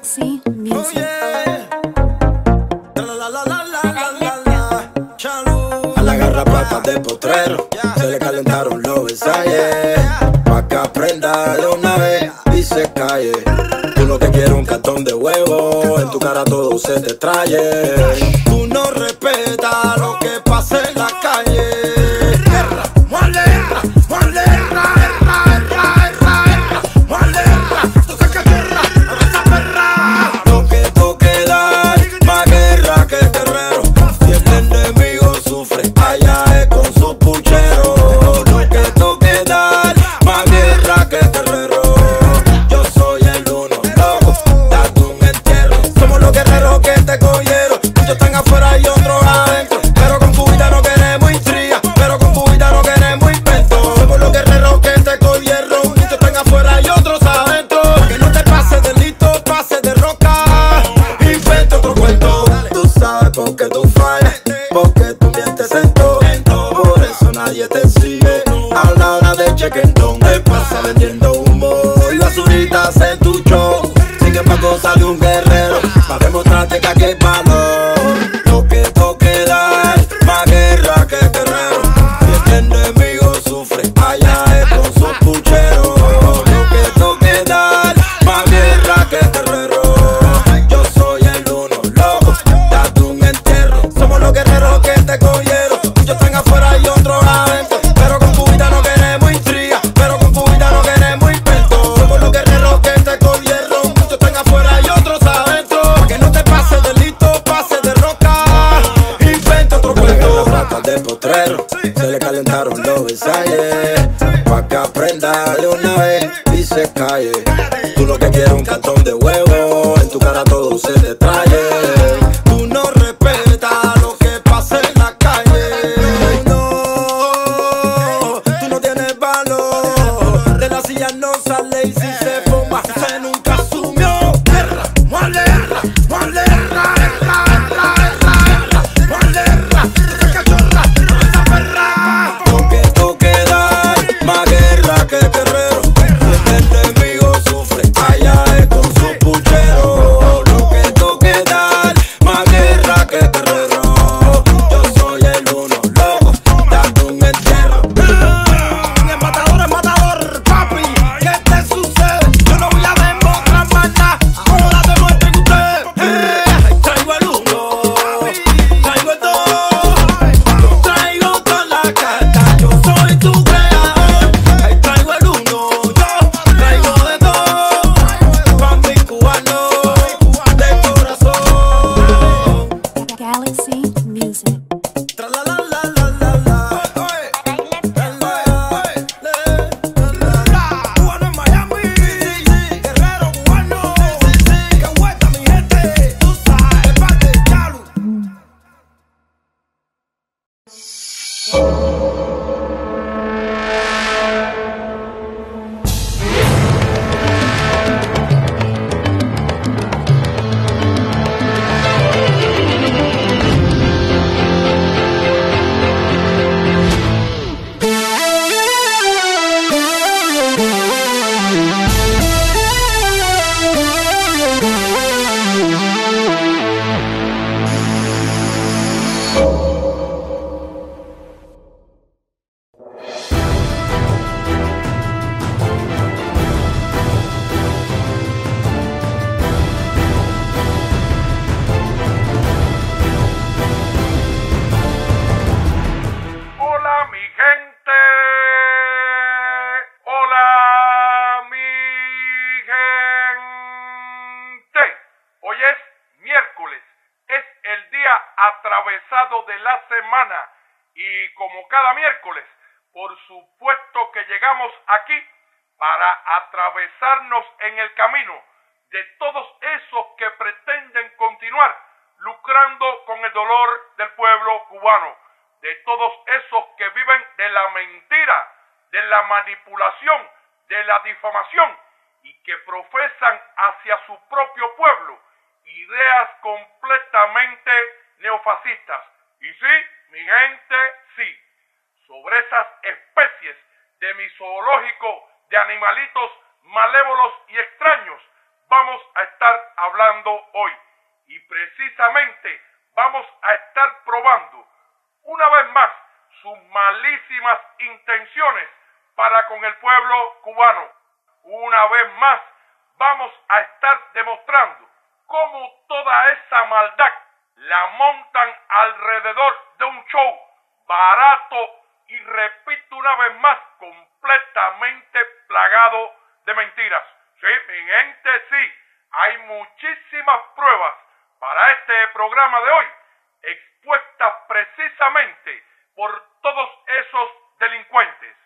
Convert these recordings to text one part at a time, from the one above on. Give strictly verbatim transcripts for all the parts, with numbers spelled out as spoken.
Galaxy Music. Oh yeah. La la la la la la la la. Chalu. A la garrapata de potrero se le calentaron los ensayos. Pa' que aprenda de una vez y se calle. Tú lo que quieres un cartón de huevo, en tu cara todo se te traye. Tú no respetas lo que pasa en la calle. Erra, muale, erra, muale, erra, erra, erra, erra, erra, muale, erra, tú sacas guerra, a esa perra. Lo que toque dar, más guerra que guerrero. Si el enemigo sufre, allá es con su puchero. Lo que toque dar, más guerra que guerrero. Yo soy el uno, loco, date un entierro. Somos los guerreros que te cogieron. Muchos están afuera y otros adentro. Pero con tu vida no queremos intriga, pero con tu vida no queremos invento. Somos los guerreros que te cogieron. Muchos están afuera y otros adentro. Que no te pases de listo, pases de roca. Inventa otro cuento. Tú sabes por qué tú fallas, porque tú mientes en todo. Por eso nadie te sigue a la hora de chequentón. Te pasa vendiendo humo y basuritas en tu show. Sin embargo sale un guerrero para demostrarte que aquí hay valor. Lo que toque dar, más guerra que guerrero. Si el enemigo sufre, allá es con su puchero. Lo que toque dar, más guerra que guerrero. Yo soy el uno, loco, date un entierro. Somos los guerreros que te cogieron. Muchos están afuera y otros adentro. Pero con tu vida no queremos intriga, pero con tu vida no queremos invento. Somos los guerreros que te cogieron. Muchos están afuera y otros adentro. Pa' que no te pases de listo, pases de roca. Inventa otro cuento. Ratas de potrero se le calentaron los ensayos. Pa' que aprenda de una vez y se calle. Tú lo que quieres un cartón de huevo, en tu cara todo se te traye. Tú no respetas lo que pasa en la calle. No, tú no tienes valor. De la silla no sale y si se forma se nunca asumió. Erra, muale, erra, muale, erra, erra, erra, erra, erra, muale, erra, esa cachorra, esa perra. Lo que toque dar, más guerra que guerrero. Si el enemigo sufre, allá es con su puchero. Lo que toque dar, más guerra que guerrero. Yo soy el uno, loco, date un entierro. El matador es matador, papi. ¿Qué te sucede? Yo no voy a demostrar más nada. Ahora demuestren ustedes. Eh, traigo el uno, traigo el dos, traigo toda la carta. Yo soy tu creador. Ay, traigo el uno, yo traigo de dos. Pa' mi cubano de corazón. Galaxy Music. Tra la la la la la la. Cubano en Miami, guerrero cubano, que vuelta mi gente, tú sabes, el parte de Chalu. Hola mi gente, hola mi gente. Hoy es miércoles, es el día atravesado de la semana y como cada miércoles, por supuesto que llegamos aquí para atravesarnos en el camino de todos esos que pretenden continuar lucrando con el dolor del pueblo cubano, de todos esos que viven de la mentira, de la manipulación, de la difamación y que profesan hacia su propio pueblo ideas completamente neofascistas. Y sí, mi gente, sí, sobre esas especies de mi zoológico de animalitos malévolos y extraños vamos a estar hablando hablando hoy. Y precisamente vamos a estar probando una vez más sus malísimas intenciones para con el pueblo cubano. Una vez más vamos a estar demostrando cómo toda esa maldad la montan alrededor de un show barato y, repito una vez más, completamente plagado de mentiras. Sí, mi gente, sí, hay muchísimas pruebas para este programa de hoy, expuestas precisamente por todos esos delincuentes.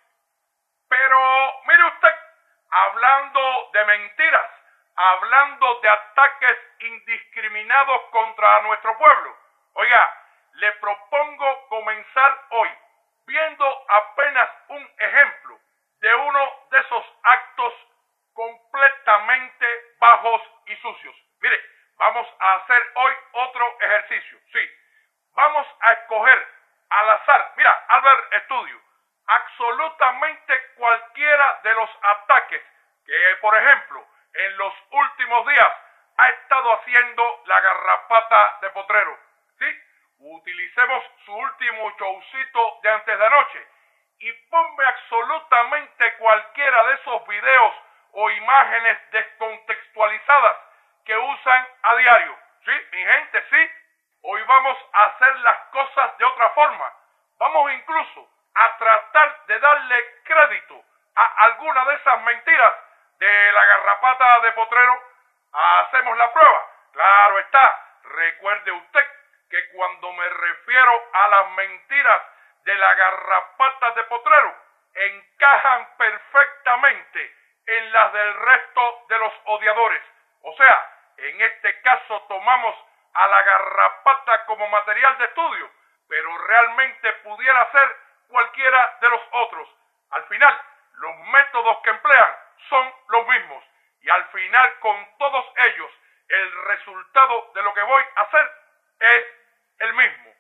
Pero mire usted, hablando de mentiras, hablando de ataques indiscriminados contra nuestro pueblo, oiga, le propongo comenzar hoy viendo apenas un ejemplo de uno de esos actos completamente bajos y sucios. Mire, vamos a hacer hoy otro ejercicio. Sí, vamos a escoger al azar, mira, Albert Estudio, absolutamente cualquiera de los ataques que, por ejemplo, en los últimos días ha estado haciendo la garrapata de Potrero. ¿Sí? Utilicemos su último showcito de antes de anoche y ponme absolutamente cualquiera de esos videos o imágenes descontextualizadas que usan a diario. ¿Sí? Mi gente, sí. Hoy vamos a hacer las cosas de otra forma. Vamos incluso a tratar de darle crédito a alguna de esas mentiras de la garrapata de Potrero. Hacemos la prueba. Claro está. Recuerde usted que cuando me refiero a las mentiras de la garrapata de Potrero, encajan perfectamente en las del resto de los odiadores. O sea, en este caso tomamos a la garrapata como material de estudio, pero realmente pudiera ser cualquiera de los otros. Al final, los métodos que emplean son los mismos, y al final con todos ellos, el resultado de lo que voy a hacer es el mismo.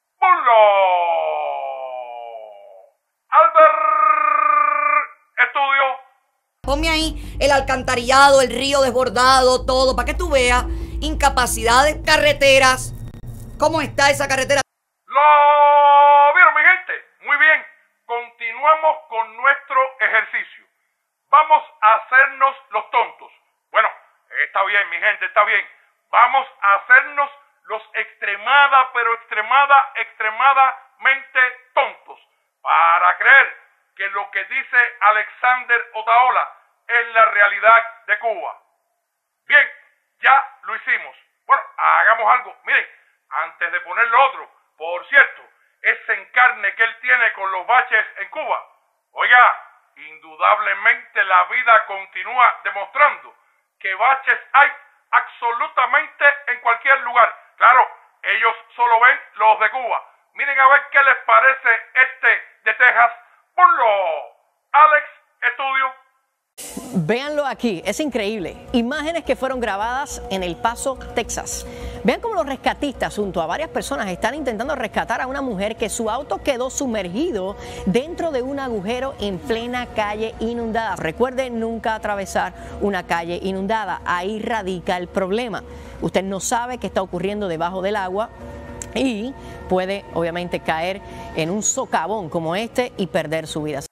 ¡Ponlo! Albert Estudio. Ponme ahí el alcantarillado, el río desbordado, todo, para que tú veas incapacidades, carreteras. ¿Cómo está esa carretera? ¿Lo vieron, mi gente? Muy bien. Continuamos con nuestro ejercicio. Vamos a hacernos los tontos. Bueno, está bien, mi gente, está bien. Vamos a hacernos los extremada, pero extremada, extremadamente tontos, para creer que lo que dice Alexander Otaola es la realidad de Cuba. Bien, ya lo hicimos. Bueno, hagamos algo. Miren, antes de poner lo otro, por cierto, ese encarne que él tiene con los baches en Cuba. Oiga, indudablemente la vida continúa demostrando que baches hay absolutamente en cualquier lugar. Claro, ellos solo ven los de Cuba. Miren a ver qué les parece este de Texas. Ponlo, Alex Estudio. Véanlo aquí, es increíble. Imágenes que fueron grabadas en El Paso, Texas. Vean cómo los rescatistas junto a varias personas están intentando rescatar a una mujer que su auto quedó sumergido dentro de un agujero en plena calle inundada. Recuerden nunca atravesar una calle inundada, ahí radica el problema. Usted no sabe qué está ocurriendo debajo del agua y puede obviamente caer en un socavón como este y perder su vida.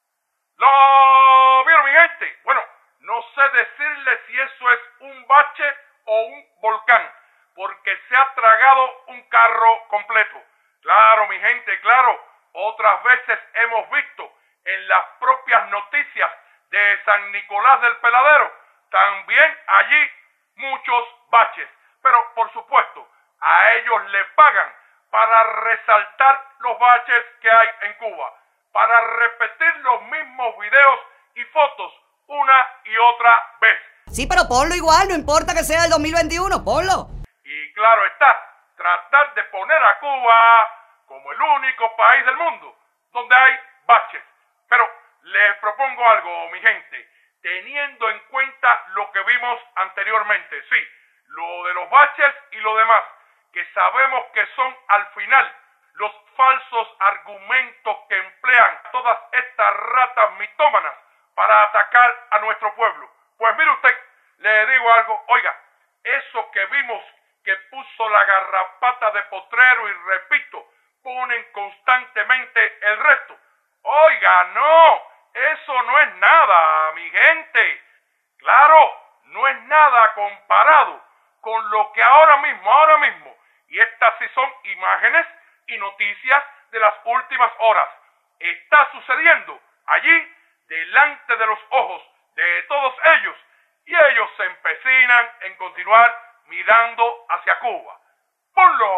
¿Lo vieron, mi gente? Bueno, no sé decirle si eso es un bache o un volcán, porque se ha tragado un carro completo. Claro, mi gente, claro. Otras veces hemos visto en las propias noticias de San Nicolás del Peladero, también allí muchos baches. Pero, por supuesto, a ellos le pagan para resaltar los baches que hay en Cuba, para repetir los mismos videos y fotos una y otra vez. Sí, pero ponlo igual, no importa que sea el dos mil veintiuno, ponlo. Y claro está, tratar de poner a Cuba como el único país del mundo donde hay baches. Pero les propongo algo, mi gente, teniendo en cuenta lo que vimos anteriormente, sí, lo de los baches y lo demás, que sabemos que son al final los falsos argumentos que emplean todas estas ratas mitómanas para atacar a nuestro pueblo. Pues mire usted, le digo algo, oiga, Eso que vimos que puso la garrapata de Potrero y repito, ponen constantemente el resto. Oiga, no, eso no es nada, mi gente. Claro, no es nada comparado con lo que ahora mismo, ahora mismo, y estas sí son imágenes y noticias de las últimas horas, está sucediendo allí delante de los ojos de todos ellos, y ellos se empecinan en continuar mirando hacia Cuba. ¡Ponlo!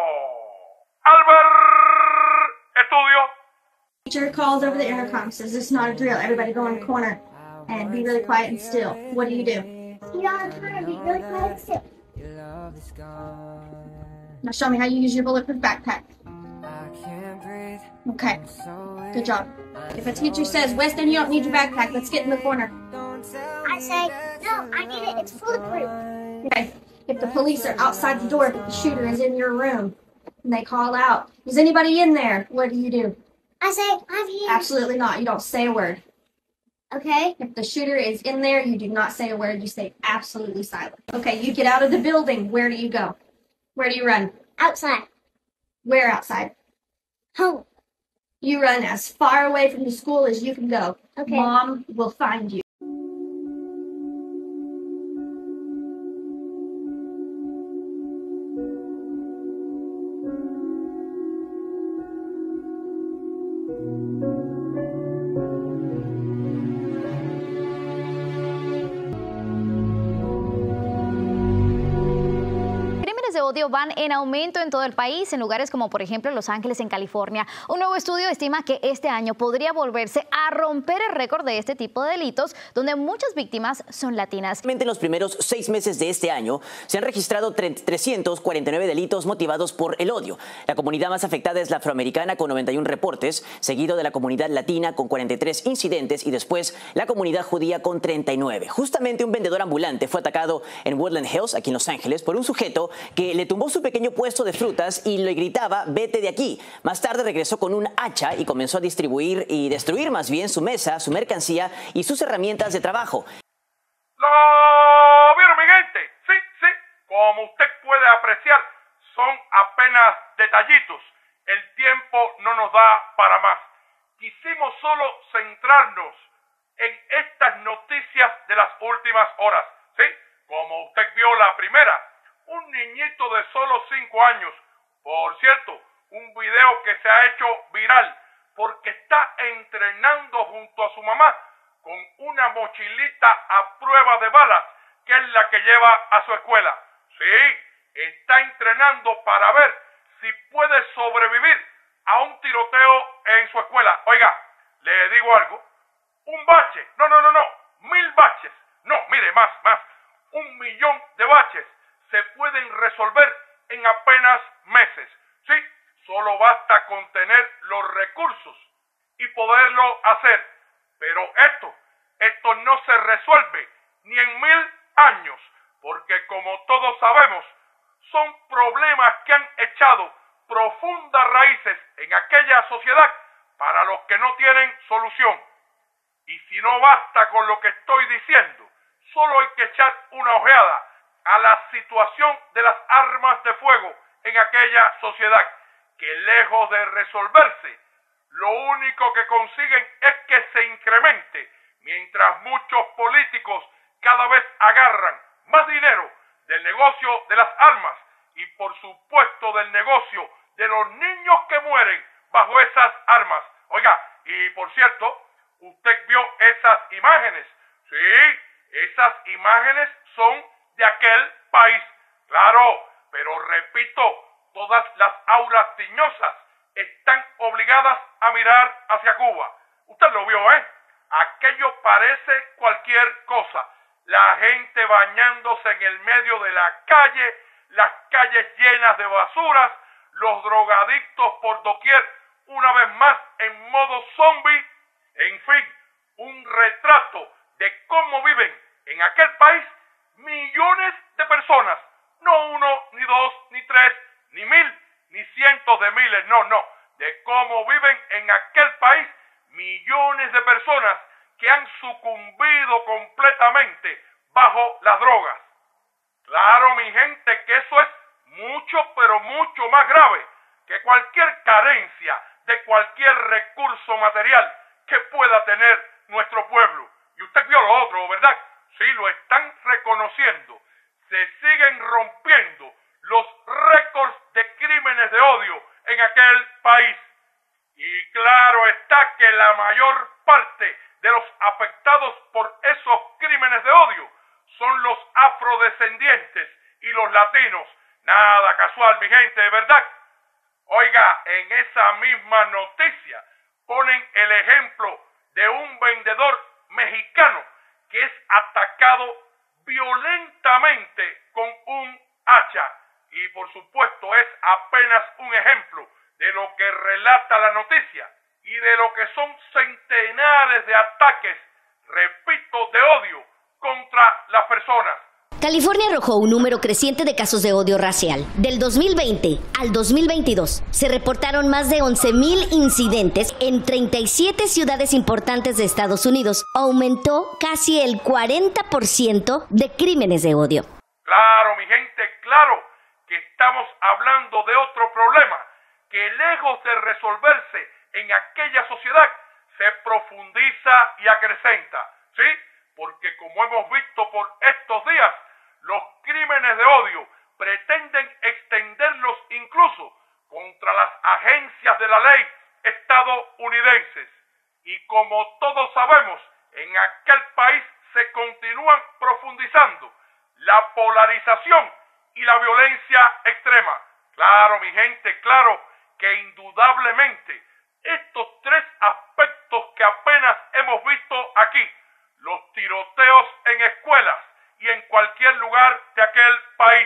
Albert Estudio. Teacher calls over the intercom, says this is not a drill. Everybody go in the corner and be really quiet and still. What do you do? Get on the corner, be really quiet and still. Now show me how you use your bulletproof backpack. Okay, good job. If a teacher says, Weston, you don't need your backpack, let's get in the corner. I say, no, I need it, it's bulletproof. Okay, if the police are outside the door, but the shooter is in your room, and they call out, is anybody in there? What do you do? I say, I'm here. Absolutely not. You don't say a word. Okay. If the shooter is in there, you do not say a word. You stay absolutely silent. Okay, you get out of the building. Where do you go? Where do you run? Outside. Where outside? Home. You run as far away from the school as you can go. Okay. Mom will find you. De odio van en aumento en todo el país, en lugares como por ejemplo Los Ángeles, en California. Un nuevo estudio estima que este año podría volverse a romper el récord de este tipo de delitos, donde muchas víctimas son latinas. En los primeros seis meses de este año se han registrado trescientos cuarenta y nueve delitos motivados por el odio. La comunidad más afectada es la afroamericana, con noventa y uno reportes, seguido de la comunidad latina con cuarenta y tres incidentes y después la comunidad judía con treinta y nueve. Justamente un vendedor ambulante fue atacado en Woodland Hills, aquí en Los Ángeles, por un sujeto que le tumbó su pequeño puesto de frutas y le gritaba, vete de aquí. Más tarde regresó con un hacha y comenzó a distribuir y destruir más bien su mesa, su mercancía y sus herramientas de trabajo. ¿Lo vieron, mi gente? Sí, sí. Como usted puede apreciar, son apenas detallitos. El tiempo no nos da para más. Quisimos solo centrarnos en estas noticias de las últimas horas. ¿Sí? Como usted vio la primera. Un niñito de solo cinco años, por cierto, un video que se ha hecho viral porque está entrenando junto a su mamá con una mochilita a prueba de balas, que es la que lleva a su escuela. Sí, está entrenando para ver si puede sobrevivir a un tiroteo en su escuela. Oiga, le digo algo, un bache, no, no, no, no, mil baches, no, mire, más, más, un millón de baches se pueden resolver en apenas meses. Sí, solo basta con tener los recursos y poderlo hacer. Pero esto, esto no se resuelve ni en mil años, porque como todos sabemos, son problemas que han echado profundas raíces en aquella sociedad para los que no tienen solución. Y si no basta con lo que estoy diciendo, solo hay que echar una ojeada a la situación de las armas de fuego en aquella sociedad, que lejos de resolverse, lo único que consiguen es que se incremente, mientras muchos políticos cada vez agarran más dinero del negocio de las armas y por supuesto del negocio de los niños que mueren bajo esas armas. Oiga, y por cierto, usted vio esas imágenes. Sí, esas imágenes son de aquel país. Claro, pero repito, todas las auras tiñosas están obligadas a mirar hacia Cuba. Usted lo vio, ¿eh? Aquello parece cualquier cosa. La gente bañándose en el medio de la calle, las calles llenas de basuras, los drogadictos por doquier, una vez más en modo zombie. En fin, un retrato de cómo viven en aquel país millones de personas. No uno, ni dos, ni tres, ni mil, ni cientos de miles, no, no. De cómo viven en aquel país millones de personas que han sucumbido completamente bajo las drogas. Claro, mi gente. gente, que eso es mucho, pero mucho más grave que cualquier carencia de cualquier recurso material que pueda tener nuestro pueblo. Y usted vio lo otro, ¿verdad? Sí, lo están reconociendo. Se siguen rompiendo los récords de crímenes de odio en aquel país. Y claro está que la mayor parte de los afectados por esos crímenes de odio son los afrodescendientes y los latinos. Nada casual, mi gente, de verdad. Oiga, en esa misma noticia ponen el ejemplo de un vendedor mexicano que es atacado violentamente con un hacha. Y por supuesto es apenas un ejemplo de lo que relata la noticia y de lo que son centenares de ataques, repito, de odio contra las personas. California arrojó un número creciente de casos de odio racial. Del dos mil veinte al dos mil veintidós se reportaron más de once mil incidentes en treinta y siete ciudades importantes de Estados Unidos. Aumentó casi el cuarenta por ciento de crímenes de odio. Claro, mi gente, claro que estamos hablando de otro problema que, lejos de resolverse en aquella sociedad, se profundiza y acrecenta, ¿sí? Porque como hemos visto por estos días, los crímenes de odio pretenden extenderlos incluso contra las agencias de la ley estadounidenses. Y como todos sabemos, en aquel país se continúan profundizando la polarización y la violencia extrema. Claro, mi gente, claro que indudablemente estos tres aspectos que apenas hemos visto aquí, los tiroteos en escuelas y en cualquier lugar de aquel país,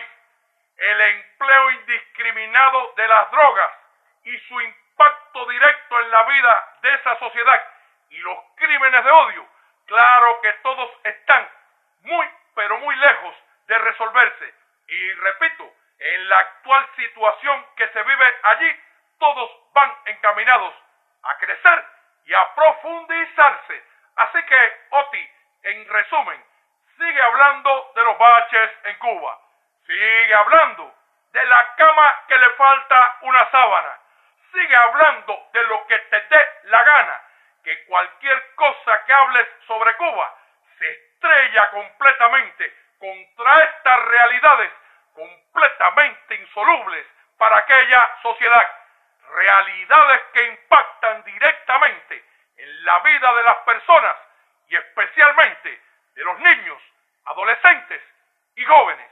el empleo indiscriminado de las drogas y su impacto directo en la vida de esa sociedad y los crímenes de odio, claro que todos están muy, pero muy lejos de resolverse. Y repito, en la actual situación que se vive allí, todos van encaminados a crecer y a profundizarse. Así que, Oti, en resumen, sigue hablando de los baches en Cuba. Sigue hablando de la cama que le falta una sábana. Sigue hablando de lo que te dé la gana. Que cualquier cosa que hables sobre Cuba se estrella completamente contra estas realidades completamente insolubles para aquella sociedad. Realidades que impactan directamente en la vida de las personas y especialmente de los niños, adolescentes y jóvenes.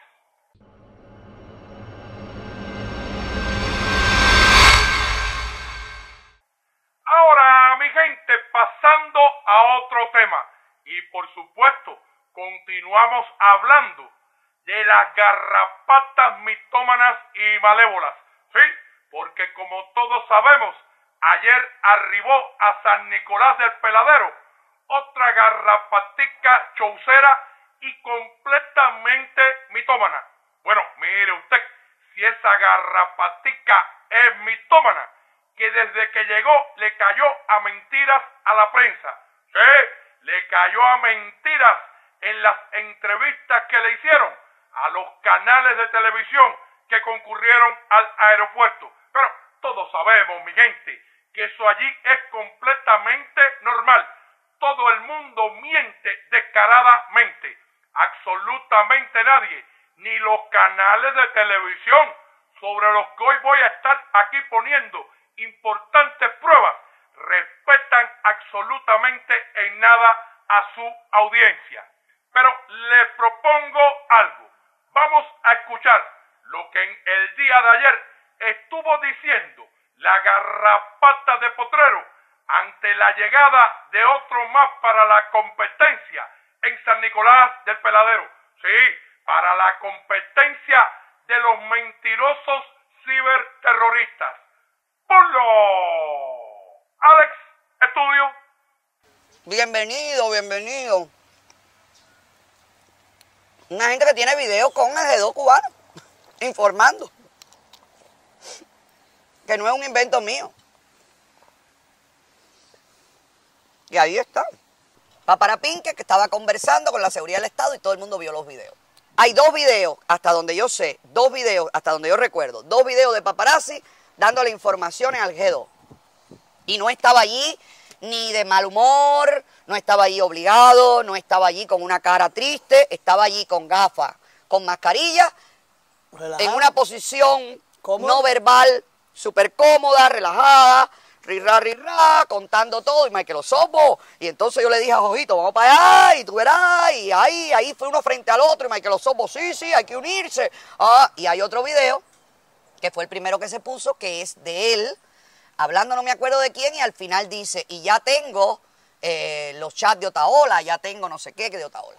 Ahora, mi gente, pasando a otro tema. Y por supuesto, continuamos hablando de las garrapatas mitómanas y malévolas. ¿Sí? Porque como todos sabemos, ayer arribó a San Nicolás del Peladero otra garrapatica chaucera y completamente mitómana. Bueno, mire usted, si esa garrapatica es mitómana, que desde que llegó le cayó a mentiras a la prensa. Sí, le cayó a mentiras en las entrevistas que le hicieron a los canales de televisión que concurrieron al aeropuerto. Pero todos sabemos, mi gente, que eso allí es completamente normal. Todo el mundo miente descaradamente. Absolutamente nadie, ni los canales de televisión sobre los que hoy voy a estar aquí poniendo importantes pruebas, respetan absolutamente en nada a su audiencia. Pero les propongo algo. Vamos a escuchar lo que en el día de ayer estuvo diciendo la garrapata de Potrero ante la llegada de otro más para la competencia en San Nicolás del Peladero. Sí, para la competencia de los mentirosos ciberterroristas. ¡Ponlo! Alex, estudio. Bienvenido, bienvenido. Una gente que tiene videos con el G dos cubano, informando. Que no es un invento mío. Y ahí está. Paparapinque, que estaba conversando con la seguridad del Estado y todo el mundo vio los videos. Hay dos videos, hasta donde yo sé, dos videos, hasta donde yo recuerdo, dos videos de paparazzi dándole informaciones al G dos. Y no estaba allí ni de mal humor, no estaba allí obligado, no estaba allí con una cara triste, estaba allí con gafas, con mascarilla, relajado, en una posición ¿cómodo? No verbal, súper cómoda, relajada, rirra, rirra, contando todo, y Michael Osorbo. Y entonces yo le dije a Jojito, vamos para allá, y tú verás, y ahí, ahí fue uno frente al otro, y Michael Osorbo, sí, sí, hay que unirse. Ah, y hay otro video, que fue el primero que se puso, que es de él, hablando no me acuerdo de quién, y al final dice, y ya tengo eh, los chats de Otaola, ya tengo no sé qué que de Otaola.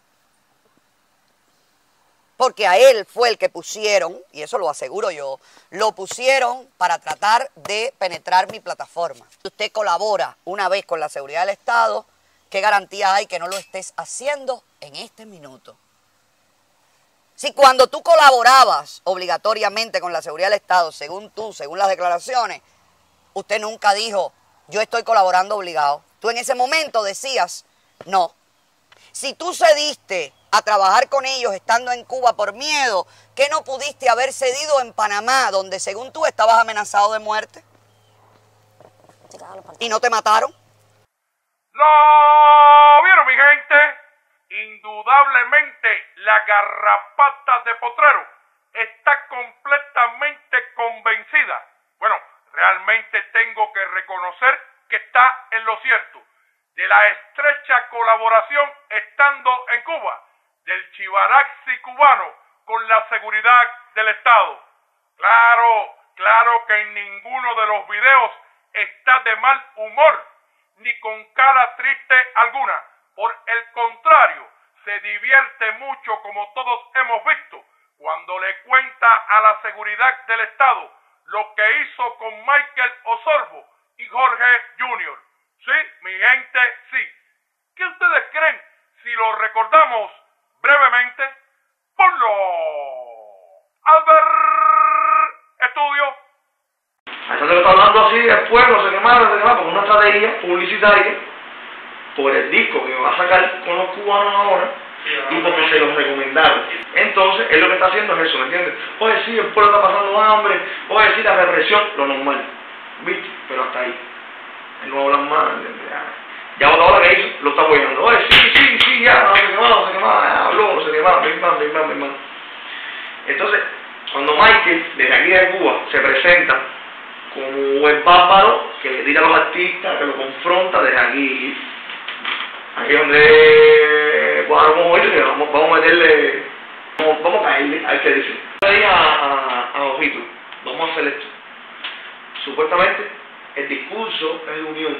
Porque a él fue el que pusieron, y eso lo aseguro yo, lo pusieron para tratar de penetrar mi plataforma. Si usted colabora una vez con la seguridad del Estado, ¿qué garantía hay que no lo estés haciendo en este minuto? Si cuando tú colaborabas obligatoriamente con la seguridad del Estado, según tú, según las declaraciones, usted nunca dijo, yo estoy colaborando obligado. Tú en ese momento decías, no. Si tú cediste a trabajar con ellos estando en Cuba por miedo, ¿qué no pudiste haber cedido en Panamá, donde según tú estabas amenazado de muerte? ¿Y no te mataron? ¿Lo vieron, mi gente? Indudablemente la garrapata de Potrero está completamente convencida. Bueno, realmente tengo que reconocer que está en lo cierto de la estrecha colaboración estando en Cuba del chivaraxi cubano con la seguridad del Estado. Claro, claro que en ninguno de los videos está de mal humor, ni con cara triste alguna. Por el contrario, se divierte mucho, como todos hemos visto, cuando le cuenta a la seguridad del Estado lo que hizo con Michael Osorbo y Jorge junior Sí, mi gente, sí. ¿Qué ustedes creen si lo recordamos brevemente? Ponlo. Albert Estudio. Hay gente que está hablando así después, no sé qué más, no sé qué más, porque una estrategia publicitaria por el disco que va a sacar con los cubanos ahora y porque se los recomendaron. Entonces, él lo que está haciendo es eso, ¿me entiendes? Oye, sí, el pueblo está pasando hambre, oye, sí, la represión, lo normal, ¿viste? Pero hasta ahí. Él no habla más, ya, ya Otaola que hizo, lo está apoyando. Oye, sí, sí, sí, ya, no sé qué más, no sé qué más, habló, no sé qué más, mi hermano, mi hermano, mi hermano. Entonces, cuando Michael, desde aquí de Cuba, se presenta como el bárbaro que le tira a los artistas, que lo confronta desde aquí, aquí donde vamos, vamos, vamos a meterle, vamos, vamos a caerle, a ver qué dice. Le dije a, a, a Ojito, vamos a hacer esto. Supuestamente, el discurso es de unión.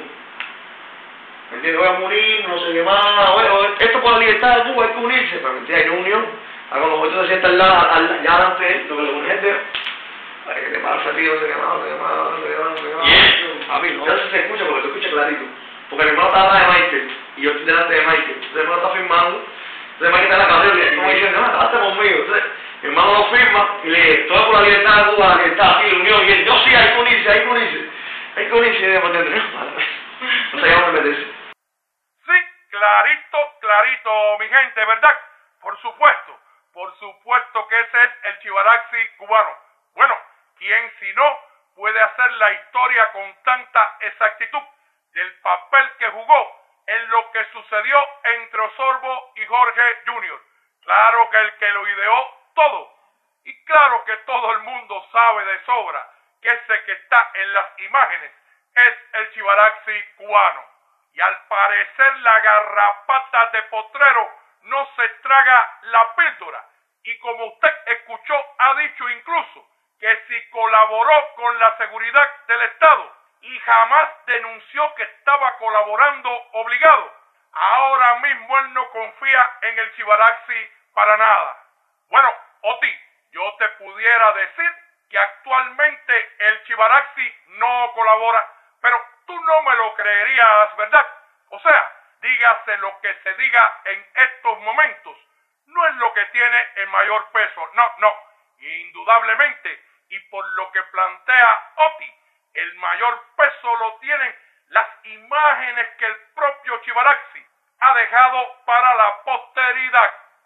¿Me entiendes? Voy a morir, no sé qué más, bueno, esto por la libertad de Cuba hay que unirse, pero mentira, hay no unión. A cuando Ojito se sienta al lado, al, ya delante de él, lo que le pone gente, ay, ¿qué te pasa, tío? No sé qué más, no sé qué más, no sé qué más, no sé qué más. Yeah. A mí, no sé si se escucha porque se escucha clarito. Porque mi hermano está atrás de Michael y yo estoy delante de Michael. Entonces mi hermano está firmando. Entonces Michael está en la cabeza y como diciendo, no, estate conmigo. Entonces mi hermano lo firma y le dice, todo por la libertad de Cuba, la libertad, aquí, la unión. Y él, yo sí, hay que unirse, hay que unirse. Hay que unirse, y debemos entender. No se llama meterse. Sí, clarito, clarito, mi gente, ¿verdad? Por supuesto, por supuesto que ese es el chivaraxi cubano. Bueno, ¿quién si no puede hacer la historia con tanta exactitud del papel que jugó en lo que sucedió entre Osorbo y Jorge junior? Claro que el que lo ideó todo, y claro que todo el mundo sabe de sobra que ese que está en las imágenes es el chivaraxi cubano. Y al parecer la garrapata de Potrero no se traga la píldora, y como usted escuchó, ha dicho incluso que si colaboró con la seguridad del Estado y jamás denunció que estaba colaborando obligado, ahora mismo él no confía en el chivaraxi para nada. Bueno, Oti, yo te pudiera decir que actualmente el chivaraxi no colabora, pero tú no me lo creerías, ¿verdad? O sea, dígase lo que se diga en estos momentos, no es lo que tiene el mayor peso, no, no, indudablemente, y por lo que plantea Oti, el mayor peso lo tienen las imágenes que el propio chivaraxi ha dejado para la posteridad.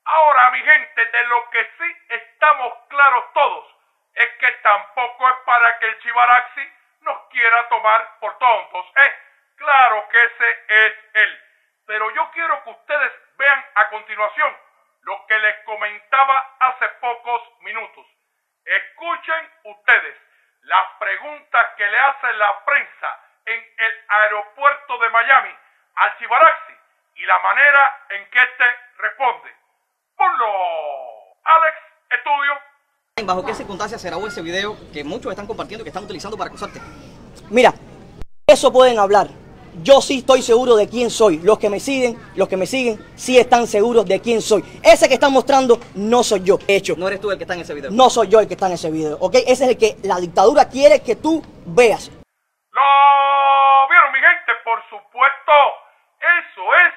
Ahora, mi gente, de lo que sí estamos claros todos es que tampoco es para que el Chivaraxi nos quiera tomar por tontos, ¿eh? Claro que ese es él. Pero yo quiero que ustedes vean a continuación lo que les comentaba hace pocos minutos. Escuchen ustedes las preguntas que le hace la prensa en el aeropuerto de Miami al Chivaraxi y la manera en que éste responde. Ponlo, Alex, estudio. ¿Bajo qué circunstancias se grabó ese video que muchos están compartiendo y que están utilizando para acusarte? Mira, eso pueden hablar. Yo sí estoy seguro de quién soy. Los que me siguen, los que me siguen, sí están seguros de quién soy. Ese que están mostrando no soy yo. De hecho, no eres tú el que está en ese video. No soy yo el que está en ese video, ¿ok? Ese es el que la dictadura quiere que tú veas. ¿Lo vieron, mi gente? Por supuesto, eso es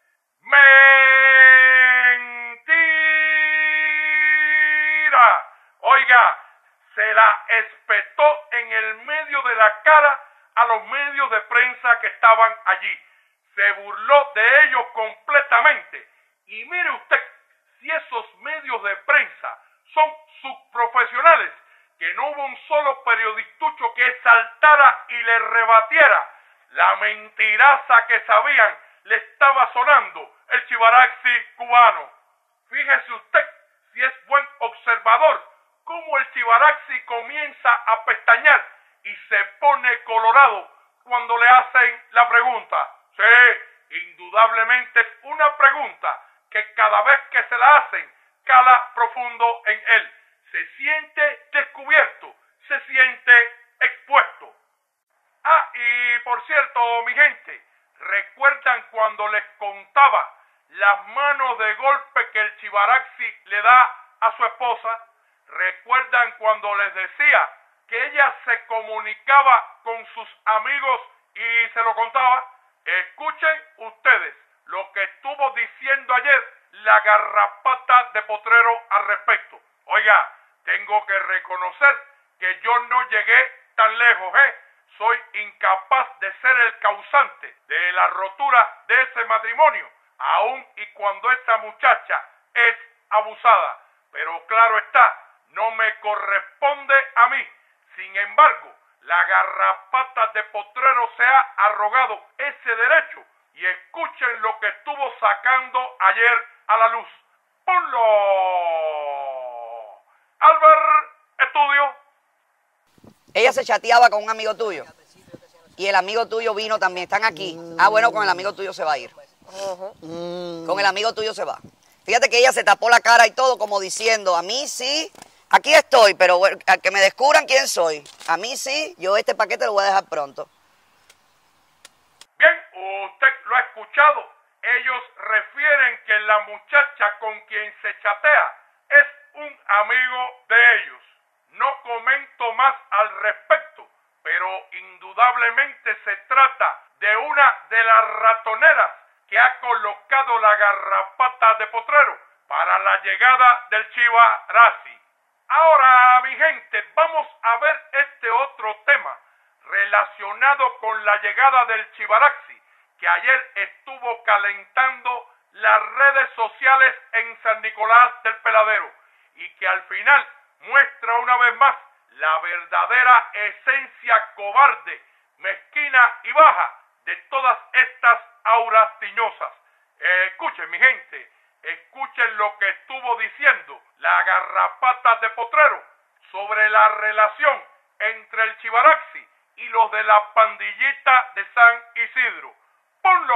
mentira. Oiga, se la espetó en el medio de la cara a los medios de prensa que estaban allí. Se burló de ellos completamente. Y mire usted, si esos medios de prensa son subprofesionales, que no hubo un solo periodistucho que saltara y le rebatiera la mentiraza que sabían le estaba sonando el Chivaraxi cubano. Fíjese usted, si es buen observador, cómo el Chivaraxi comienza a pestañear y se pone colorado cuando le hacen la pregunta. Sí, indudablemente es una pregunta que cada vez que se la hacen, cala profundo en él. Se siente descubierto, se siente expuesto. Ah, y por cierto, mi gente, ¿recuerdan cuando les contaba las manos de golpe que el Chivaraxi le da a su esposa? ¿Recuerdan cuando les decía que ella se comunicaba con sus amigos y se lo contaba? Escuchen ustedes lo que estuvo diciendo ayer la garrapata de Potrero al respecto. Oiga, tengo que reconocer que yo no llegué tan lejos, ¿eh? Soy incapaz de ser el causante de la rotura de ese matrimonio, aun y cuando esta muchacha es abusada. Pero claro está, no me corresponde a mí. Sin embargo, la garrapata de Potrero se ha arrogado ese derecho y escuchen lo que estuvo sacando ayer a la luz. ¡Ponlo! Albert, estudio. Ella se chateaba con un amigo tuyo y el amigo tuyo vino también. Están aquí. Ah, bueno, con el amigo tuyo se va a ir. Con el amigo tuyo se va. Fíjate que ella se tapó la cara y todo como diciendo, a mí sí, aquí estoy, pero a que me descubran quién soy. A mí sí, yo este paquete lo voy a dejar pronto. Bien, usted lo ha escuchado. Ellos refieren que la muchacha con quien se chatea es un amigo de ellos. No comento más al respecto, pero indudablemente se trata de una de las ratoneras que ha colocado la garrapata de Potrero para la llegada del Chivaraxi. Ahora, mi gente, vamos a ver este otro tema relacionado con la llegada del Chivaraxi, que ayer estuvo calentando las redes sociales en San Nicolás del Peladero y que al final muestra una vez más la verdadera esencia cobarde, mezquina y baja de todas estas auras tiñosas. Eh, escuchen, mi gente, escuchen lo que estuvo diciendo la garrapata de Potrero sobre la relación entre el Chivaraxi y los de la pandillita de San Isidro. ¡Ponlo!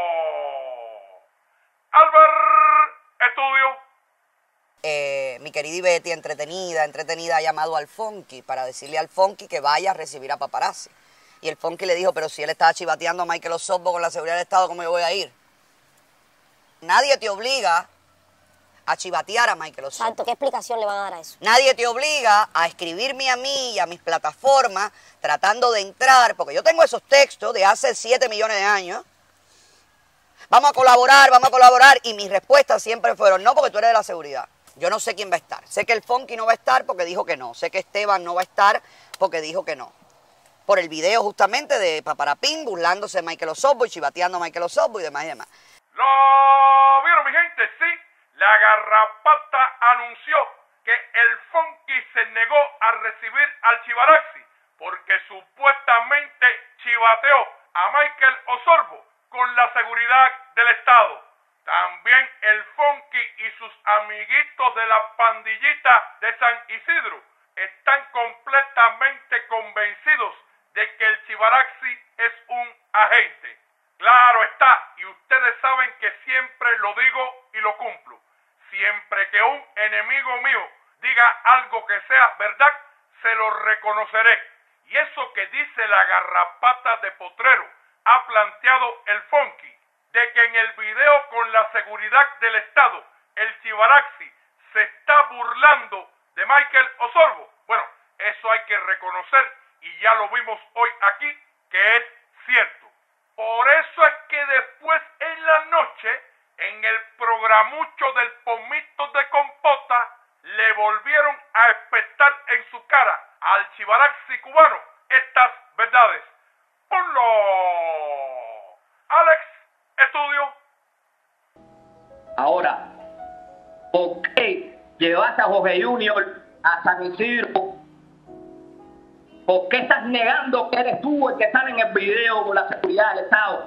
Albert, estudio. Eh, mi querida Betty, entretenida, entretenida, ha llamado al Funky para decirle al Funky que vaya a recibir a paparazzi. Y el Funky le dijo, pero si él estaba chivateando a Michael Osorbo con la seguridad del Estado, ¿cómo yo voy a ir? Nadie te obliga a chivatear a Michael Osorbo. Santo, ¿qué explicación le van a dar a eso? Nadie te obliga a escribirme a mí y a mis plataformas tratando de entrar, porque yo tengo esos textos de hace siete millones de años. Vamos a colaborar, vamos a colaborar. Y mis respuestas siempre fueron, no, porque tú eres de la seguridad. Yo no sé quién va a estar. Sé que el Funky no va a estar porque dijo que no. Sé que Esteban no va a estar porque dijo que no. Por el video justamente de Paparapín burlándose de Michael Osorbo y chivateando a Michael Osorbo y demás y demás. ¿Lo vieron, mi gente? Sí, la garrapata anunció que el Funky se negó a recibir al Chivaraxi porque supuestamente chivateó a Michael Osorbo con la seguridad del Estado. También el Funky y sus amiguitos de la pandillita de San Isidro están completamente convencidos de que el Chivaraxi es un agente. Claro está, y ustedes saben que siempre lo digo y lo cumplo. Siempre que un enemigo mío diga algo que sea verdad, se lo reconoceré. Y eso que dice la garrapata de Potrero ha planteado el Funky, de que en el video con la seguridad del Estado, el Chivaraxi se está burlando de Michael Osorbo. Bueno, eso hay que reconocer y ya lo vimos hoy aquí que es cierto. Por eso es que después en la noche, en el programucho del pomito de compota, le volvieron a espetar en su cara al Chivaraxi cubano estas verdades. Ponlo. Alex, estudio. Ahora, ¿por qué llevaste a Jorge Junior a San Isidro? ¿Por qué estás negando que eres tú el que sale en el video con la seguridad del Estado?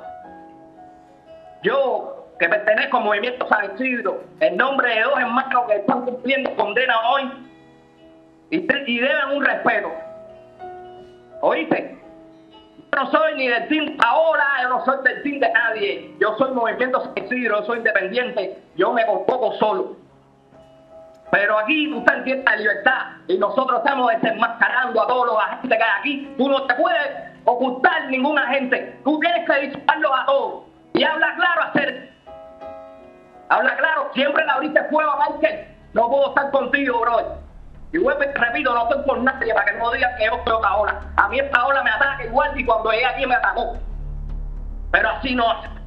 Yo, que pertenezco al Movimiento San Isidro, en nombre de dos hermanos que están cumpliendo condena hoy, y, y deben un respeto. ¿Oíste? Yo no soy ni del team Paola, yo no soy del team de nadie. Yo soy Movimiento San Isidro, yo soy independiente, yo me convoco solo. Pero aquí tú estás en fiesta de libertad y nosotros estamos desenmascarando a todos los agentes que hay aquí. Tú no te puedes ocultar ningún agente. Tú tienes que dispararlos a todos. Y habla claro, hacer. Habla claro, siempre le abriste fuego a Michael. No puedo estar contigo, bro. Y vuelvo y te repito, no estoy por nadie para que no digan que yo soy Paola. A mí esta ola me ataca igual y cuando llegué aquí me atacó. Pero así no hace.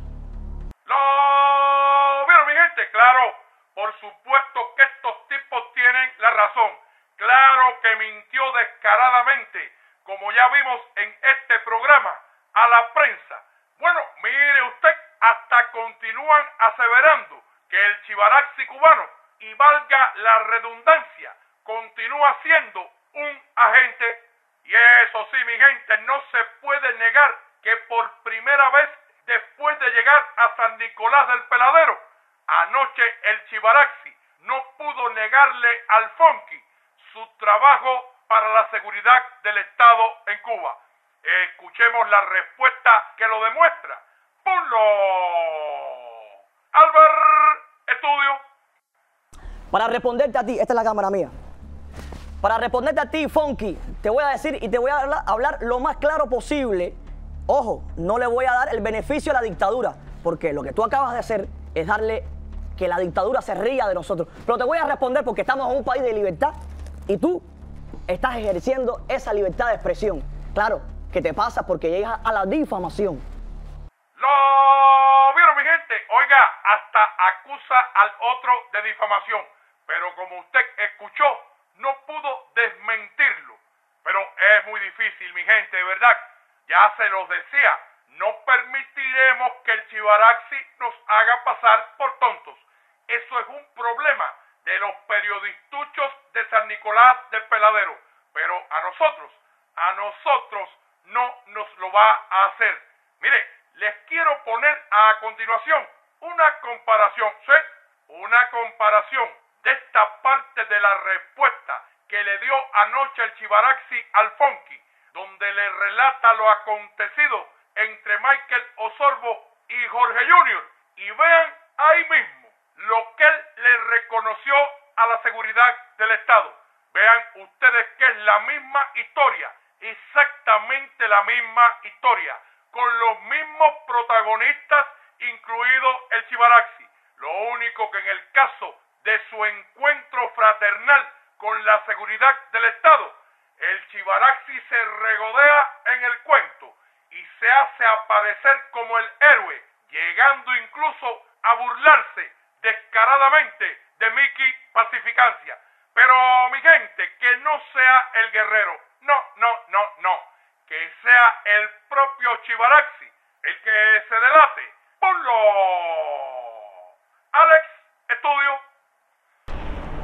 Lo vieron, mi gente, claro. Por supuesto que estos tipos tienen la razón. Claro que mintió descaradamente, como ya vimos en este programa, a la prensa. Bueno, mire usted, hasta continúan aseverando que el Chivaraxi cubano, y valga la redundancia, continúa siendo un agente. Y eso sí, mi gente, no se puede negar que por primera vez después de llegar a San Nicolás del Peladero, anoche el Chivaraxi no pudo negarle al Funky su trabajo para la seguridad del Estado en Cuba. Escuchemos la respuesta que lo demuestra. ¡Ponlo! Albert, estudio. Para responderte a ti, esta es la cámara mía. Para responderte a ti, Funky, te voy a decir y te voy a hablar, hablar lo más claro posible. Ojo, no le voy a dar el beneficio a la dictadura, porque lo que tú acabas de hacer es darle que la dictadura se ría de nosotros. Pero te voy a responder porque estamos en un país de libertad y tú estás ejerciendo esa libertad de expresión. Claro, que te pasa porque llegas a la difamación. Lo vieron, mi gente. Oiga, hasta acusa al otro de difamación. Pero como usted escuchó, no pudo desmentirlo. Pero es muy difícil, mi gente, de verdad. Ya se los decía, no permitiremos que el Chivaraxi nos haga pasar por tontos. Eso es un problema de los periodistuchos de San Nicolás del Peladero. Pero a nosotros, a nosotros no nos lo va a hacer. Mire, les quiero poner a continuación una comparación, ¿sí? Una comparación de esta parte de la respuesta que le dio anoche el Chivaraxi al Funky, donde le relata lo acontecido entre Michael Osorbo y Jorge Junior. Y vean ahí mismo lo que él le reconoció a la seguridad del Estado. Vean ustedes que es la misma historia, exactamente la misma historia, con los mismos protagonistas, incluido el Chivaraxi. Lo único que en el caso de su encuentro fraternal con la seguridad del Estado, el Chivaraxi se regodea en el cuento y se hace aparecer como el héroe, llegando incluso a burlarse descaradamente de Mickey Pacificancia. Pero mi gente, que no sea el guerrero, no, no, no, no, que sea el propio Chivaraxi el que se delate. Ponlo. Alex, estudio.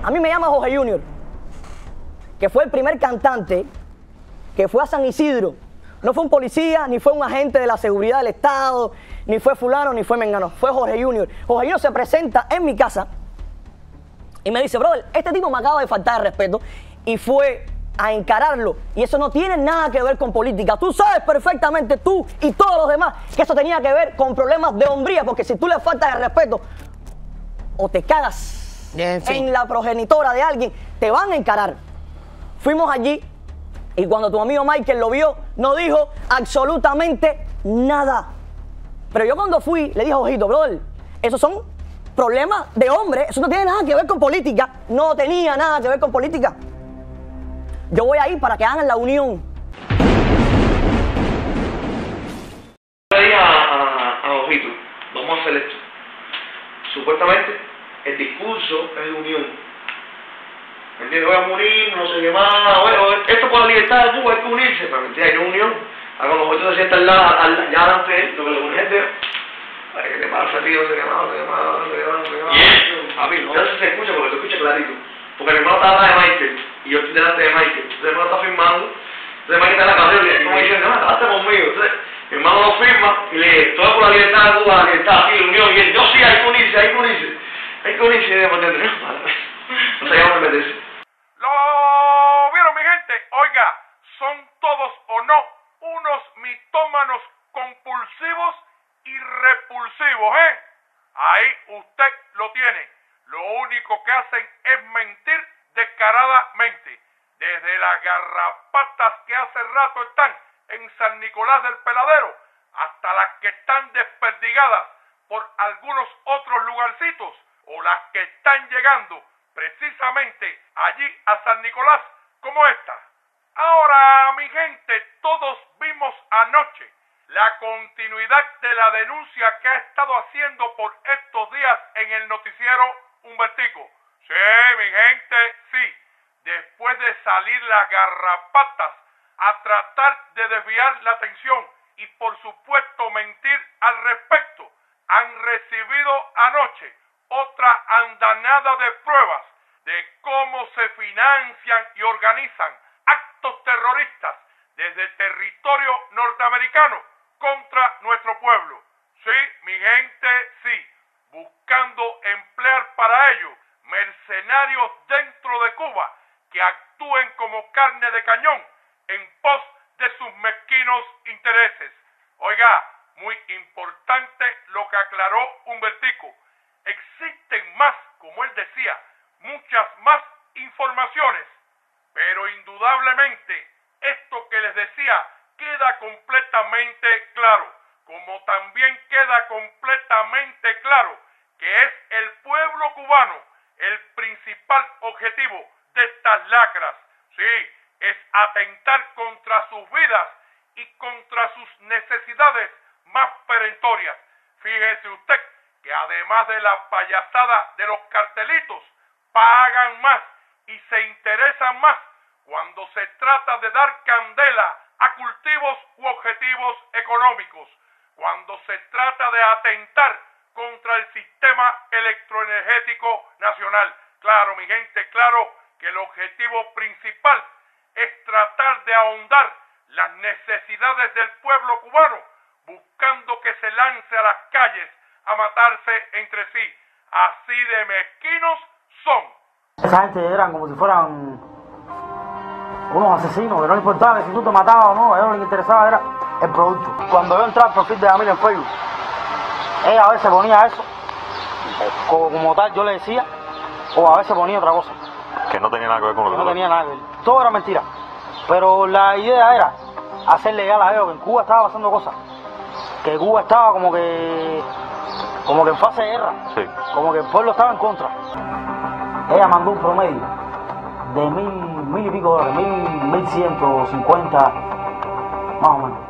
A mí me llama Jorge Junior, que fue el primer cantante que fue a San Isidro. No fue un policía, ni fue un agente de la seguridad del Estado, ni fue fulano, ni fue mengano. Fue Jorge Junior. Jorge Junior se presenta en mi casa y me dice, brother, este tipo me acaba de faltar de respeto, y fue a encararlo. Y eso no tiene nada que ver con política. Tú sabes perfectamente, tú y todos los demás, que eso tenía que ver con problemas de hombría, porque si tú le faltas de respeto o te cagas en, en la progenitora de alguien, te van a encarar. Fuimos allí y cuando tu amigo Michael lo vio, no dijo absolutamente nada. Pero yo cuando fui, le dije, ojito, brother, esos son problemas de hombre, eso no tiene nada que ver con política. No tenía nada que ver con política. Yo voy a ir para que hagan la unión. Le dije a, a, a Ojito, vamos a hacer esto. Supuestamente el discurso es de unión. ¿Me entiendes? Voy a morir, no sé qué más. Bueno, esto por la libertad de Cuba hay que unirse, pero mentira, hay una unión. A cuando Ojito se sienta al lado, al, ya delante de él, lo que le une gente, ay, que te pasa, tío, no sé qué más, no sé qué más, no sé qué más, no sé qué más. Y papi, no se escucha porque se escucha clarito. Porque mi hermano está atrás de Michael y yo estoy delante de Michael. Entonces mi hermano está firmando. Entonces Michael está en la carrera y como diciendo, no, estate conmigo. Entonces mi hermano lo firma y le dice, todo por la libertad de Cuba, la libertad, aquí, la unión. Y él, yo sí, hay que unirse, hay que unirse. Hay que unirse, ¿me entiendes? No sé cómo meterse. ¿Lo vieron, mi gente? Oiga, son todos o no unos mitómanos compulsivos y repulsivos, ¿eh? Ahí usted lo tiene. Lo único que hacen es mentir descaradamente. Desde las garrapatas que hace rato están en San Nicolás del Peladero hasta las que están desperdigadas por algunos otros lugarcitos o las que están llegando precisamente allí a San Nicolás como esta. Ahora, mi gente, todos vimos anoche la continuidad de la denuncia que ha estado haciendo por estos días en el noticiero Humbertico. Sí, mi gente, sí. Después de salir las garrapatas a tratar de desviar la atención y por supuesto mentir al respecto, han recibido anoche otra andanada de pruebas de cómo se financian y organizan actos terroristas desde territorio norteamericano contra nuestro pueblo. Sí, mi gente, sí. Buscando emplear para ello mercenarios dentro de Cuba que actúen como carne de cañón en pos de sus mezquinos intereses. Oiga, muy importante lo que aclaró Humbertico. Existen más, como él decía, muchas más informaciones, pero indudablemente esto que les decía queda completamente claro, como también queda completamente claro que es el pueblo cubano el principal objetivo de estas lacras. Sí, es atentar contra sus vidas y contra sus necesidades más perentorias. Fíjese usted que además de la payasada de los cartelitos, pagan más y se interesan más cuando se trata de dar candela a cultivos u objetivos económicos, cuando se trata de atentar contra el sistema electroenergético nacional. Claro, mi gente, claro que el objetivo principal es tratar de ahondar las necesidades del pueblo cubano, buscando que se lance a las calles a matarse entre sí. Así de mezquinos son. Esa gente eran como si fueran unos asesinos, que no les importaba que si tú te matabas o no, a ellos les interesaba era el producto. Cuando yo entraba al perfil de Yamil en Facebook, ella a veces ponía eso, como, como tal yo le decía, o a veces ponía otra cosa. Que no tenía nada que ver con lo que no tenía nada que ver. Todo era mentira. Pero la idea era hacerle llegar a ellos que en Cuba estaba pasando cosas. Que Cuba estaba como que como que en fase de guerra. Sí. Como que el pueblo estaba en contra. Ella mandó un promedio de mil, mil y pico dólares, mil, mil ciento cincuenta, más o menos.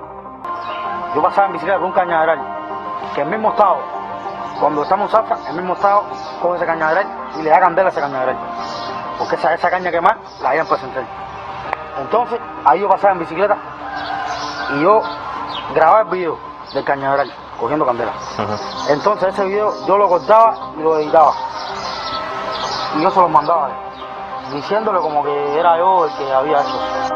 Yo pasaba en bicicleta con un cañaveral, que el mismo estado, cuando estamos en Zafra, el mismo estado coge ese cañaveral y le da candela a ese cañaveral. Porque esa, esa caña que más la habían puesto en Entonces, ahí yo pasaba en bicicleta y yo grababa el video del cañaveral, cogiendo candela. Uh-huh. Entonces ese video yo lo cortaba y lo editaba. y yo se los mandaba, diciéndole como que era yo el que había hecho eso.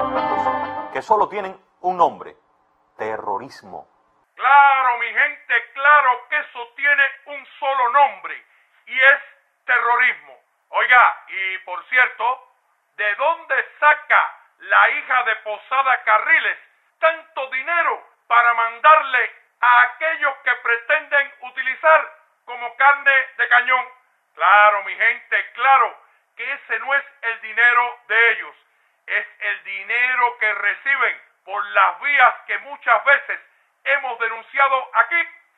Que solo tienen un nombre: terrorismo. Claro, mi gente, claro que eso tiene un solo nombre y es terrorismo. Oiga, y por cierto, ¿de dónde saca la hija de Posada Carriles tanto dinero para mandarle a aquellos que pretenden utilizar como carne de cañón? Claro, mi gente, claro que ese no es el dinero de ellos, es el dinero que reciben por las vías que muchas veces hemos denunciado aquí,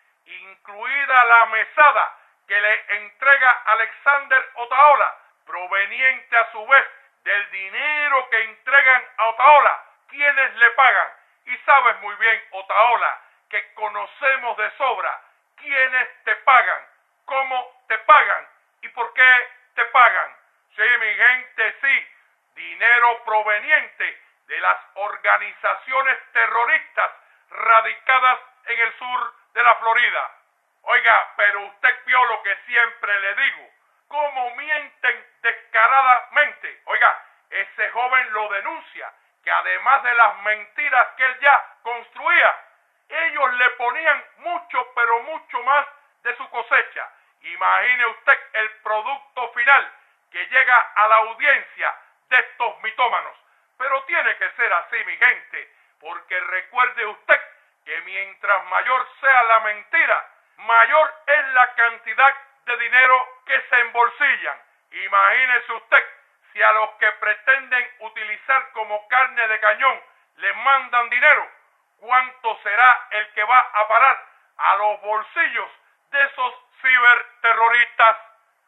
incluida la mesada que le entrega Alexander Otaola, proveniente a su vez del dinero que entregan a Otaola, quienes le pagan. Y sabes muy bien, Otaola, que conocemos de sobra quiénes te pagan, cómo te pagan y por qué te pagan. Sí, mi gente, sí, dinero proveniente de las organizaciones terroristas radicadas en el sur de la Florida. Oiga, pero usted vio lo que siempre le digo, cómo mienten descaradamente. Oiga, ese joven lo denuncia, que además de las mentiras que él ya construía, ellos le ponían mucho, pero mucho más de su cosecha. Imagine usted el producto final que llega a la audiencia de estos mitómanos. Pero tiene que ser así, mi gente, porque recuerde usted que mientras mayor sea la mentira, mayor es la cantidad de dinero que se embolsillan. Imagínese usted si a los que pretenden utilizar como carne de cañón les mandan dinero, ¿cuánto será el que va a parar a los bolsillos de esos ciberterroristas?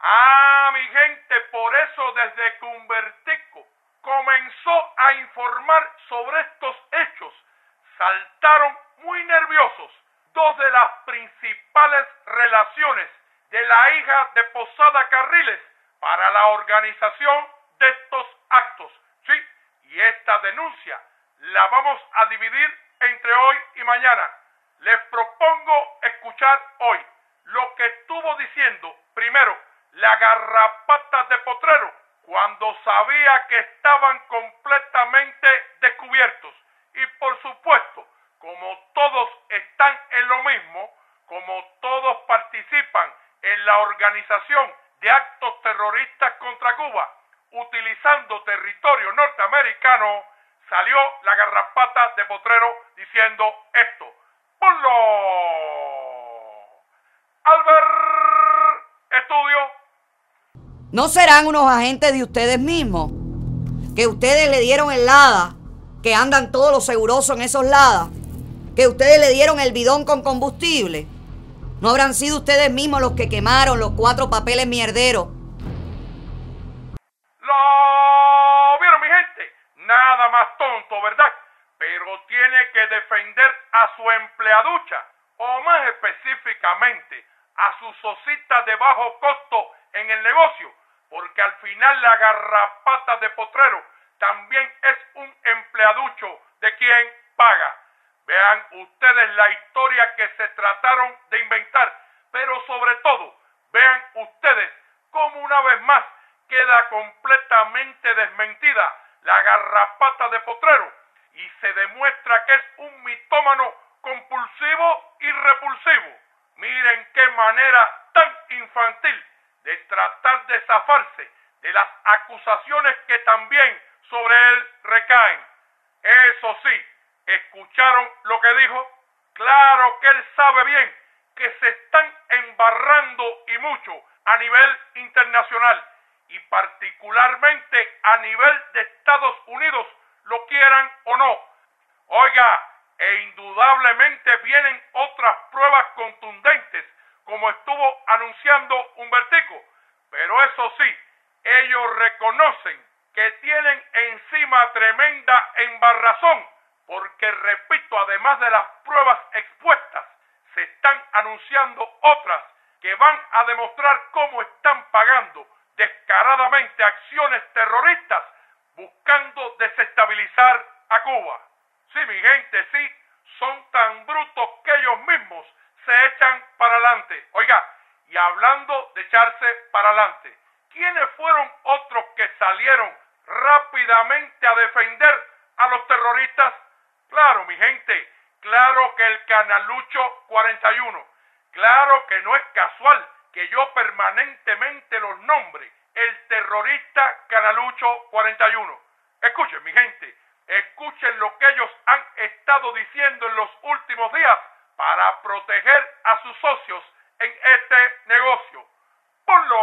Ah, mi gente, por eso desde que Humbertico comenzó a informar sobre estos hechos, saltaron muy nerviosos dos de las principales relaciones de la hija de Posada Carriles para la organización de estos actos. Sí, y esta denuncia la vamos a dividir entre hoy y mañana. Les propongo escuchar hoy lo que estuvo diciendo primero la garrapata de Potrero cuando sabía que estaban completamente descubiertos. Y por supuesto, como todos están en lo mismo, como todos participan en la organización de actos terroristas contra Cuba, utilizando territorio norteamericano, salió la garrapata de Potrero diciendo esto. ¡Ponlo! Albert Estudio. ¿No serán unos agentes de ustedes mismos? Que ustedes le dieron el Lada, que andan todos los segurosos en esos Ladas, que ustedes le dieron el bidón con combustible. ¿No habrán sido ustedes mismos los que quemaron los cuatro papeles mierderos? Lo vieron, mi gente. Nada más tonto, ¿verdad? Pero tiene que defender a su empleaducha, o más específicamente a su socita de bajo costo en el negocio, porque al final la garrapata de Potrero también es un empleaducho de quien paga. Vean ustedes la historia que se trataron de inventar, pero sobre todo, vean ustedes cómo una vez más queda completamente desmentida la garrapata de Potrero y se demuestra que es un mitómano compulsivo y repulsivo. Miren qué manera tan infantil de tratar de zafarse de las acusaciones que también sobre él recaen. Eso sí, ¿escucharon lo que dijo? Claro que él sabe bien que se están embarrando y mucho a nivel internacional y particularmente a nivel de Estados Unidos, lo quieran o no. Oiga, e indudablemente vienen otras pruebas contundentes, como estuvo anunciando Humbertico. Pero eso sí, ellos reconocen que tienen encima tremenda embarrazón, porque repito, además de las pruebas expuestas, se están anunciando otras que van a demostrar cómo están pagando descaradamente acciones terroristas buscando desestabilizar a Cuba. Sí, mi gente, sí, son tan brutos que ellos mismos se echan para adelante. Oiga, y hablando de echarse para adelante, ¿quiénes fueron otros que salieron rápidamente a defender a los terroristas? Claro, mi gente, claro que el Canalucho cuarenta y uno. Claro que no es casual que yo permanentemente los nombre, el terrorista Canalucho cuarenta y uno. Escuchen, mi gente, escuchen lo que ellos han estado diciendo en los últimos días para proteger a sus socios en este negocio. ¡Ponlo!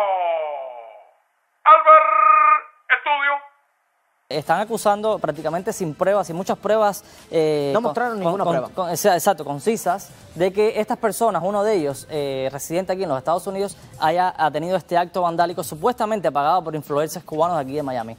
Albert Estudio. Están acusando prácticamente sin pruebas, sin muchas pruebas. Eh, no mostraron con, ninguna con, prueba. Con, exacto, concisas, de que estas personas, uno de ellos, eh, residente aquí en los Estados Unidos, haya ha tenido este acto vandálico supuestamente pagado por influencers cubanos de aquí de Miami.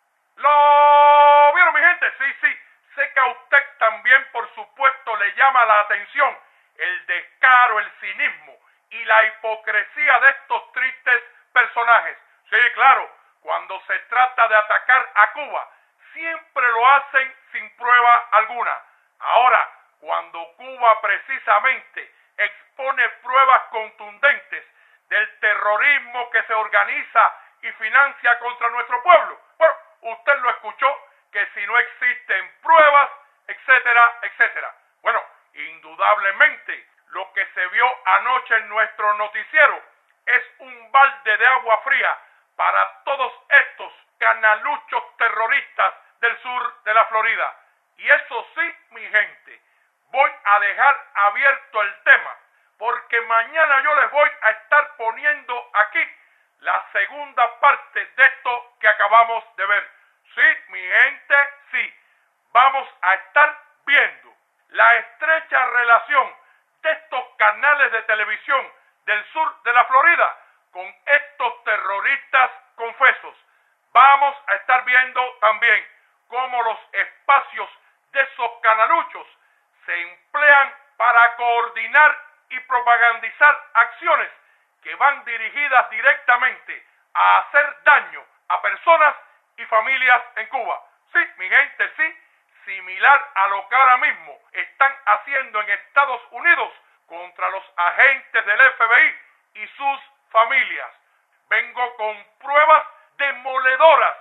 ¿Lo vieron, mi gente? Sí, sí. Sé que a usted también, por supuesto, le llama la atención el descaro, el cinismo y la hipocresía de estos tristes personajes. Sí, claro. Cuando se trata de atacar a Cuba, siempre lo hacen sin prueba alguna. Ahora, cuando Cuba precisamente expone pruebas contundentes del terrorismo que se organiza y financia contra nuestro pueblo, bueno, usted lo escuchó, que si no existen pruebas, etcétera, etcétera. Bueno, indudablemente, lo que se vio anoche en nuestro noticiero es un balde de agua fría para todos estos canaluchos terroristas del sur de la Florida. Y eso sí, mi gente, voy a dejar abierto el tema, porque mañana yo les voy a estar poniendo aquí la segunda parte de esto que acabamos de ver. Sí, mi gente, sí, vamos a estar viendo la estrecha relación de estos canales de televisión del sur de la Florida con estos terroristas confesos. Vamos a estar viendo también cómo los espacios de esos canaluchos se emplean para coordinar y propagandizar acciones que van dirigidas directamente a hacer daño a personas y familias en Cuba. Sí, mi gente, sí, similar a lo que ahora mismo están haciendo en Estados Unidos contra los agentes del F B I y sus familias. Vengo con pruebas demoledoras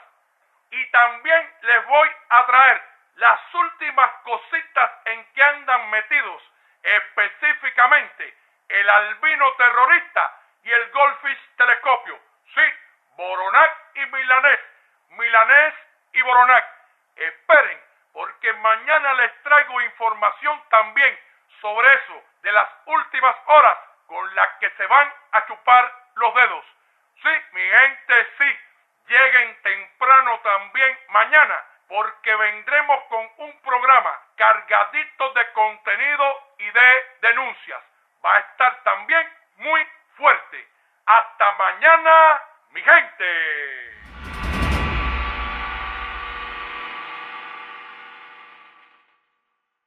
y también les voy a traer las últimas cositas en que andan metidos, específicamente el albino terrorista y el Goldfish telescopio. Sí, Voronac y Milanés, Milanés y Voronac. Esperen, porque mañana les traigo información también sobre eso, de las últimas horas con las que se van a chupar los dedos. Sí, mi gente, sí, lleguen temprano también mañana, porque vendremos con un programa cargadito de contenido y de denuncias. Va a estar también muy fuerte. Hasta mañana, mi gente.